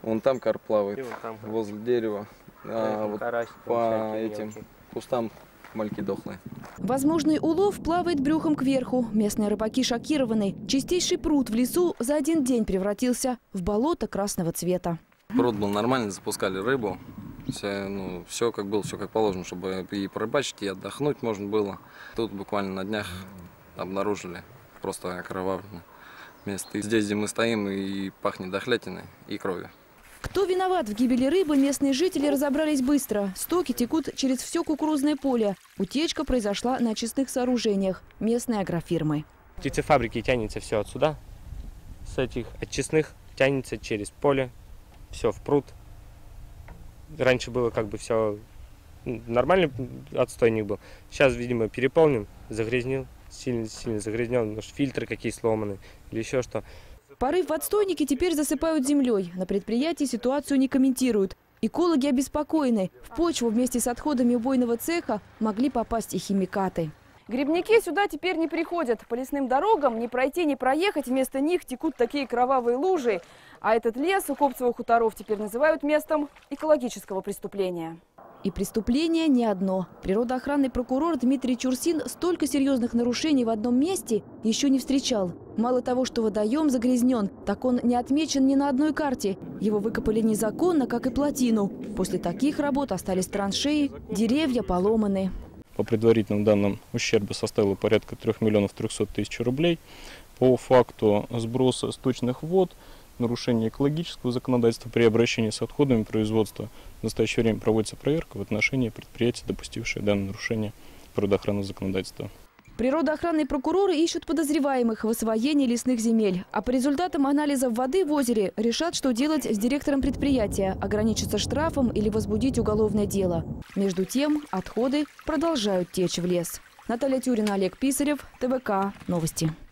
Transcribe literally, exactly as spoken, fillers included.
Вон там карп плавает, вот там. возле дерева. А вот карась, по этим мелкий. Кустам мальки дохлые. Возможный улов плавает брюхом кверху. Местные рыбаки шокированы. Чистейший пруд в лесу за один день превратился в болото красного цвета. Пруд был нормальный, запускали рыбу. Все, ну, все как было, все как положено, чтобы и порыбачить, и отдохнуть можно было. Тут буквально на днях обнаружили просто окровавленное место. И здесь, где мы стоим, и пахнет дохлятиной и кровью. Кто виноват в гибели рыбы, местные жители разобрались быстро. Стоки текут через все кукурузное поле. Утечка произошла на очистных сооружениях местной агрофирмы. Птицефабрики тянется все отсюда, с этих очистных тянется через поле, все в пруд. Раньше было как бы все нормальный отстойник был. Сейчас, видимо, переполнен, загрязнил, сильно, сильно загрязнен, может, фильтры какие сломаны или еще что. Порыв в отстойнике теперь засыпают землей. На предприятии ситуацию не комментируют. Экологи обеспокоены. В почву вместе с отходами убойного цеха могли попасть и химикаты. Грибники сюда теперь не приходят. По лесным дорогам не пройти, не проехать. Вместо них текут такие кровавые лужи. А этот лес у Копцевых хуторов теперь называют местом экологического преступления. И преступление не одно. Природоохранный прокурор Дмитрий Чурсин столько серьезных нарушений в одном месте еще не встречал. Мало того, что водоем загрязнен, так он не отмечен ни на одной карте. Его выкопали незаконно, как и плотину. После таких работ остались траншеи, деревья поломаны. По предварительным данным, ущерб составил порядка трёх миллионов трёхсот тысяч рублей. По факту сброса сточных вод, нарушения экологического законодательства при обращении с отходами производства в настоящее время проводится проверка в отношении предприятий, допустивших данное нарушение природоохранного законодательства. Природоохранные прокуроры ищут подозреваемых в освоении лесных земель. А по результатам анализов воды в озере решат, что делать с директором предприятия – ограничиться штрафом или возбудить уголовное дело. Между тем, отходы продолжают течь в лес. Наталья Тюрина, Олег Писарев, тэ вэ ка Новости.